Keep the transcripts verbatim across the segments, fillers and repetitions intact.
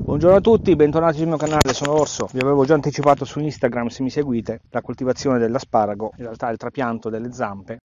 Buongiorno a tutti, bentornati sul mio canale, sono Orso. Vi avevo già anticipato su Instagram, se mi seguite, la coltivazione dell'asparago, in realtà il trapianto delle zampe.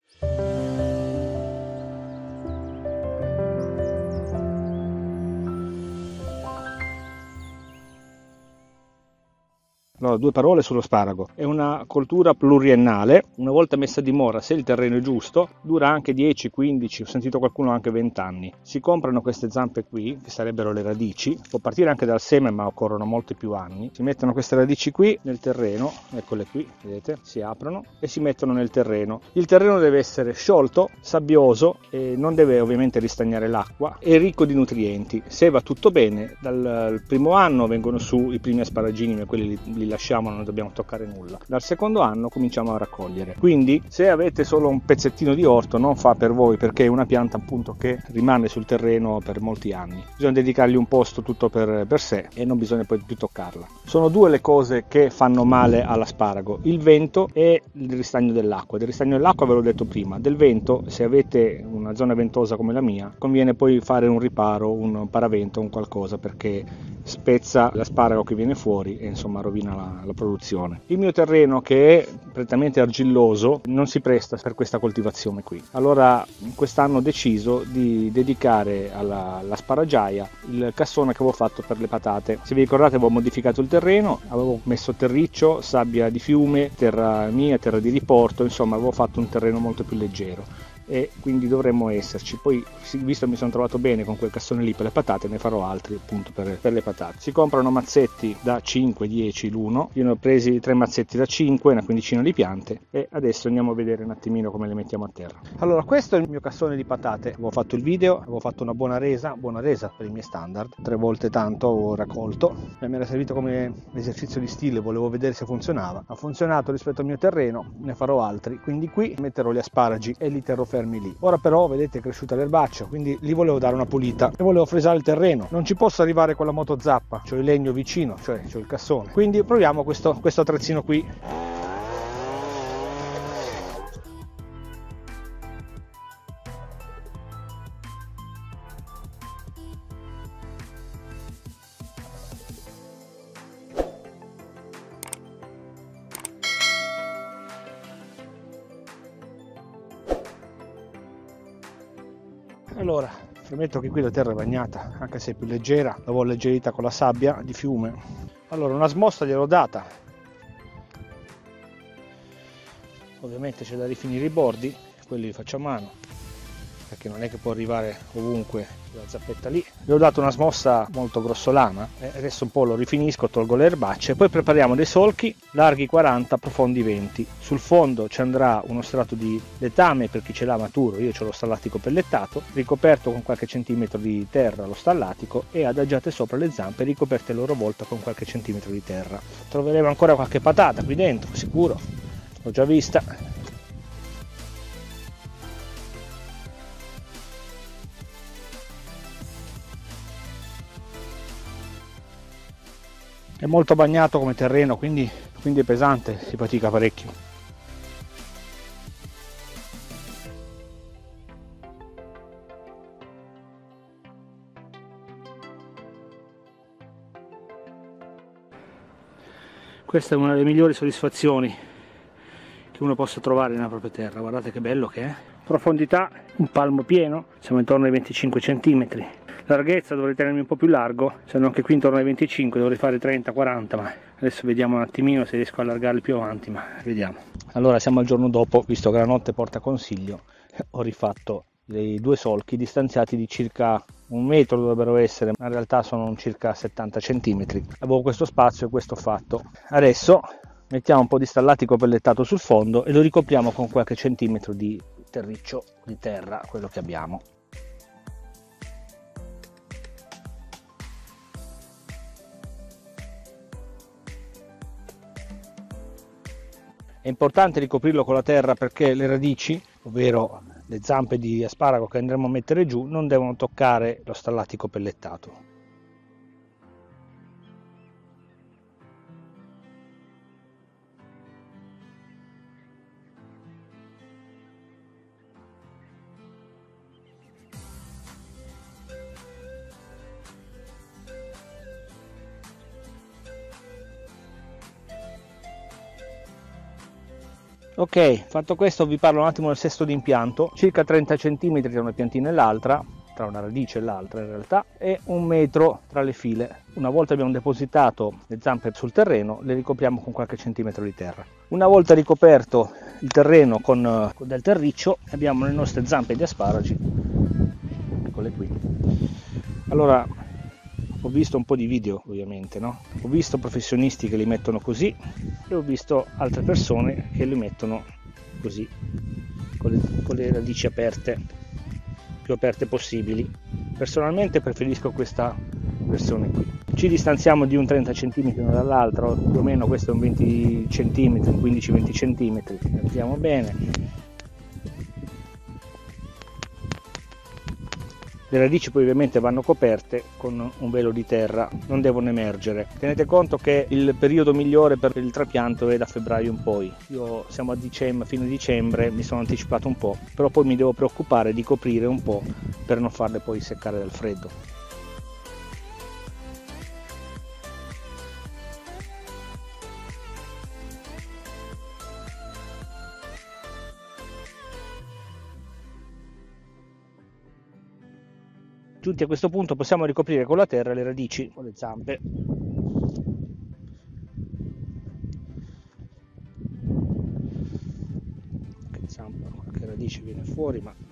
Allora, due parole sullo sparago. È una coltura pluriennale, una volta messa a dimora, se il terreno è giusto, dura anche dieci, quindici, ho sentito qualcuno anche venti anni. Si comprano queste zampe qui, che sarebbero le radici, può partire anche dal seme ma occorrono molti più anni. Si mettono queste radici qui nel terreno, eccole qui, vedete, si aprono e si mettono nel terreno. Il terreno deve essere sciolto, sabbioso e non deve ovviamente ristagnare l'acqua, è ricco di nutrienti. Se va tutto bene, dal primo anno vengono su i primi asparagini, ma quelli li, li lasciamo, non dobbiamo toccare nulla. Dal secondo anno cominciamo a raccogliere. Quindi se avete solo un pezzettino di orto non fa per voi, perché è una pianta appunto che rimane sul terreno per molti anni. Bisogna dedicargli un posto tutto per, per sé e non bisogna poi più toccarla. Sono due le cose che fanno male all'asparago: il vento e il ristagno dell'acqua. Del ristagno dell'acqua ve l'ho detto prima, del vento, se avete una zona ventosa come la mia, conviene poi fare un riparo, un paravento, un qualcosa, perché spezza l'asparago che viene fuori e insomma rovina la, la produzione. Il mio terreno, che è prettamente argilloso, non si presta per questa coltivazione qui. Allora quest'anno ho deciso di dedicare alla, all'asparagiaia il cassone che avevo fatto per le patate. Se vi ricordate, avevo modificato il terreno, avevo messo terriccio, sabbia di fiume, terra mia, terra di riporto, insomma avevo fatto un terreno molto più leggero e quindi dovremmo esserci. Poi, visto che mi sono trovato bene con quel cassone lì per le patate, ne farò altri appunto per, per le patate. Si comprano mazzetti da cinque dieci l'uno, io ne ho presi tre mazzetti da cinque, una quindicina di piante, e adesso andiamo a vedere un attimino come le mettiamo a terra. Allora, questo è il mio cassone di patate. Avevo fatto il video, avevo fatto una buona resa, buona resa per i miei standard, tre volte tanto ho raccolto, e mi era servito come esercizio di stile, volevo vedere se funzionava. Ha funzionato rispetto al mio terreno, ne farò altri, quindi qui metterò gli asparagi e li terrò fermi lì. Ora però vedete è cresciuta l'erbaccia, quindi gli volevo dare una pulita e volevo fresare il terreno. Non ci posso arrivare con la motozappa, c'ho il legno vicino, cioè c'ho il cassone, quindi proviamo questo, questo attrezzino qui. Allora, premetto che qui la terra è bagnata, anche se è più leggera, l'avevo alleggerita con la sabbia di fiume. Allora, una smossa gliel'ho data. Ovviamente c'è da rifinire i bordi, quelli li faccio a mano, perché non è che può arrivare ovunque la zappetta lì. Gli ho dato una smossa molto grossolana e adesso un po' lo rifinisco, tolgo le erbacce, poi prepariamo dei solchi larghi quaranta, profondi venti. Sul fondo ci andrà uno strato di letame per chi ce l'ha maturo, io ho lo stallatico pellettato, ricoperto con qualche centimetro di terra lo stallatico, e adagiate sopra le zampe ricoperte a loro volta con qualche centimetro di terra. Troveremo ancora qualche patata qui dentro, sicuro, l'ho già vista. È molto bagnato come terreno, quindi, quindi è pesante, si fatica parecchio. Questa è una delle migliori soddisfazioni che uno possa trovare nella propria terra. Guardate che bello che è. Profondità un palmo pieno, siamo intorno ai venticinque centimetri. Larghezza dovrei tenermi un po' più largo, se no anche qui intorno ai venticinque, dovrei fare trenta quaranta, ma adesso vediamo un attimino se riesco a allargarli più avanti, ma vediamo. Allora siamo al giorno dopo, visto che la notte porta consiglio, ho rifatto dei due solchi distanziati di circa un metro, dovrebbero essere, ma in realtà sono circa settanta centimetri. Avevo questo spazio e questo ho fatto. Adesso mettiamo un po' di stallatico pellettato sul fondo e lo ricopriamo con qualche centimetro di terriccio di terra, quello che abbiamo. È importante ricoprirlo con la terra perché le radici, ovvero le zampe di asparago che andremo a mettere giù, non devono toccare lo stallatico pellettato. Ok, fatto questo vi parlo un attimo del sesto d'impianto, circa trenta centimetri tra una piantina e l'altra, tra una radice e l'altra in realtà, e un metro tra le file. Una volta abbiamo depositato le zampe sul terreno, le ricopriamo con qualche centimetro di terra. Una volta ricoperto il terreno con, con del terriccio, abbiamo le nostre zampe di asparagi, eccole qui. Allora, ho visto un po' di video ovviamente, no? Ho visto professionisti che li mettono così e ho visto altre persone che li mettono così, con le, con le radici aperte, più aperte possibili. Personalmente preferisco questa versione qui. Ci distanziamo di un trenta centimetri uno dall'altro, più o meno questo è un venti centimetri, un quindici venti centimetri, vediamo bene. Le radici poi ovviamente vanno coperte con un velo di terra, non devono emergere. Tenete conto che il periodo migliore per il trapianto è da febbraio in poi. Io siamo a dicembre, fine dicembre, mi sono anticipato un po', però poi mi devo preoccupare di coprire un po' per non farle poi seccare dal freddo. Giunti a questo punto possiamo ricoprire con la terra le radici con le zampe. Che zampa, qualche radice viene fuori, ma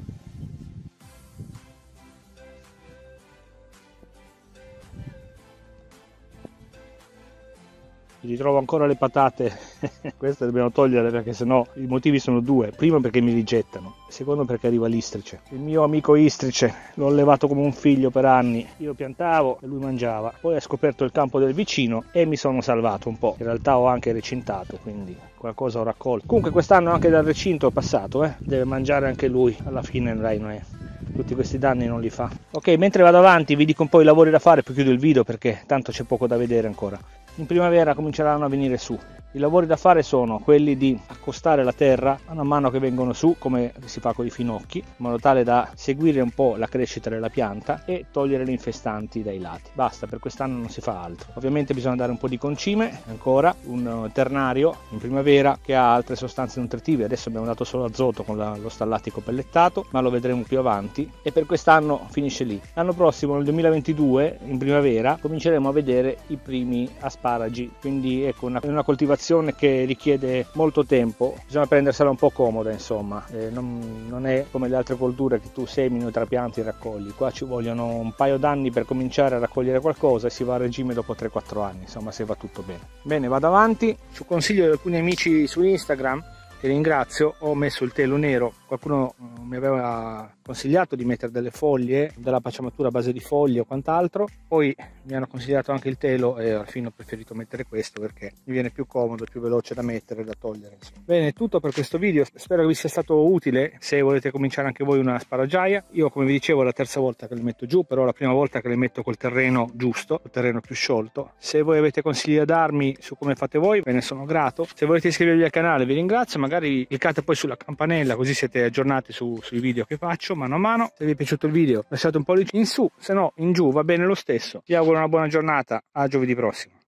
ritrovo ancora le patate. Queste dobbiamo toglierle perché sennò i motivi sono due: primo perché mi rigettano, secondo perché arriva l'istrice. Il mio amico istrice l'ho allevato come un figlio per anni, io piantavo e lui mangiava, poi ha scoperto il campo del vicino e mi sono salvato un po'. In realtà ho anche recintato, quindi qualcosa ho raccolto. Comunque quest'anno anche dal recinto è passato, eh? Deve mangiare anche lui, alla fine dai, non è. Tutti questi danni non li fa. Ok, mentre vado avanti vi dico un po' i lavori da fare, poi chiudo il video perché tanto c'è poco da vedere ancora. In primavera cominceranno a venire su. I lavori da fare sono quelli di accostare la terra man mano che vengono su, come si fa con i finocchi, in modo tale da seguire un po' la crescita della pianta e togliere le infestanti dai lati. Basta, per quest'anno non si fa altro. Ovviamente bisogna dare un po' di concime, ancora un ternario in primavera che ha altre sostanze nutritive. Adesso abbiamo dato solo azoto con la, lo stallatico pellettato, ma lo vedremo più avanti, e per quest'anno finisce lì. L'anno prossimo, nel duemilaventidue, in primavera, cominceremo a vedere i primi asparagi, quindi ecco una, una coltivazione che richiede molto tempo, bisogna prendersela un po' comoda, insomma, eh, non, non è come le altre colture che tu semini, trapianti e raccogli. Qua ci vogliono un paio d'anni per cominciare a raccogliere qualcosa e si va a regime dopo tre quattro anni, insomma, se va tutto bene. Bene, vado avanti. Su consiglio di alcuni amici su Instagram, che ringrazio, ho messo il telo nero. Qualcuno mi aveva consigliato di mettere delle foglie, della pacciamatura a base di foglie o quant'altro, poi mi hanno consigliato anche il telo e alla fine ho preferito mettere questo perché mi viene più comodo, più veloce da mettere e da togliere, insomma. Bene, è tutto per questo video, spero che vi sia stato utile. Se volete cominciare anche voi una sparagiaia, io come vi dicevo è la terza volta che le metto giù, però è la prima volta che le metto col terreno giusto, col terreno più sciolto. Se voi avete consigli da darmi su come fate voi, ve ne sono grato. Se volete iscrivervi al canale vi ringrazio, magari cliccate poi sulla campanella così siete aggiornati su, sui video che faccio mano a mano. Se vi è piaciuto il video lasciate un pollice in su, se no in giù va bene lo stesso. Vi auguro una buona giornata, a giovedì prossimo.